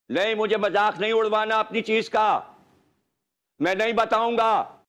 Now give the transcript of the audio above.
नहीं, मुझे मजाक नहीं उड़वाना अपनी चीज का। मैं नहीं बताऊंगा।